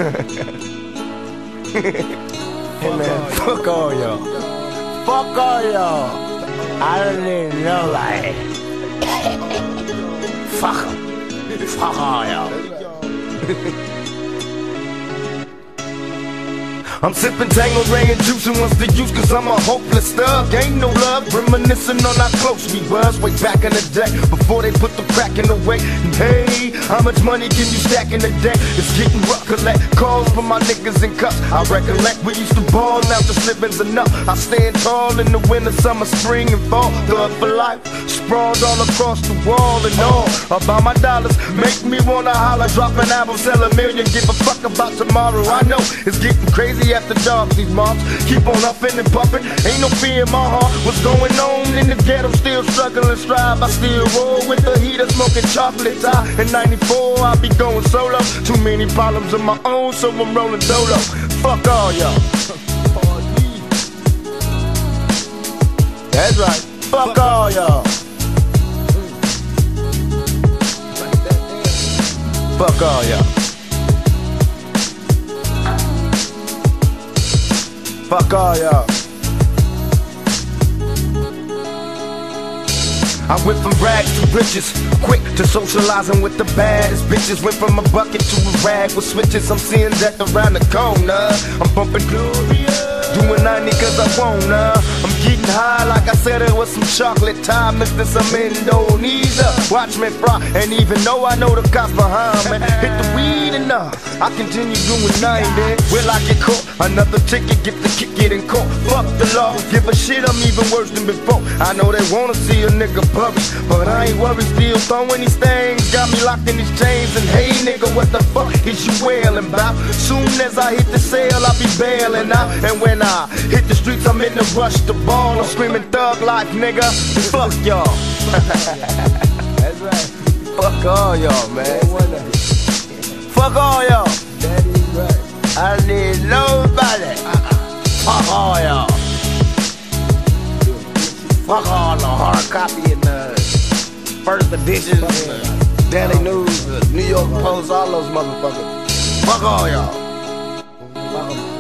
Hey man, fuck all y'all. Fuck all y'all. I don't even know like fuck 'em. Fuck all y'all. I'm sipping Tanqueray and juicing once the use, cause I'm a hopeless thug. Ain't no love, reminiscing on how close we was way back in the day, before they put the crack in the way. And hey, how much money can you stack in a day? It's getting rough, collect calls from my niggas in cups. I recollect we used to ball, now this living's enough. I stand tall in the winter, summer, spring and fall. Thug for life, sprawled all across the wall and all about my dollars. Make me wanna holler, drop an album, sell a million, give a fuck about tomorrow. I know it's getting crazy after dark, these moms keep on upping and pumping. Ain't no fear in my heart. What's going on in the ghetto? Still struggling, strive. I still roll with the heater, smoking chocolate tie. In '94, I be going solo. Too many problems of my own, so I'm rolling solo. Fuck all y'all. That's right. Fuck all y'all. Fuck all y'all. Fuck all y'all. I went from rags to riches, quick to socializing with the baddest bitches. Went from a bucket to a rag with switches. I'm seeing death around the corner. I'm bumping Gloria, doing 90 cause I wanna. I'm getting high like I said it was some chocolate time. Mixed in some Indonesia. Watch me fry, and even though I know the cops behind me, hit the weed enough, I continue doing 90. Will I get caught? Another ticket, get the kick it in court. Fuck the law, give a shit, I'm even worse than before. I know they wanna see a nigga publish, but I ain't worried, still throwing these things. Got me locked in these chains, and hey nigga, what the fuck is you wailing about? Soon as I hit the cell, I'll be bailing out. And when I hit the streets, I'm in the rush to ball. I'm screaming thug life, nigga. Fuck y'all. That's right. Fuck all y'all, man. Fuck all y'all. That is right. I need nobody. Fuck all y'all. Fuck all the hard copy and the first edition, Daily News, New York Post, all those motherfuckers. Fuck all y'all.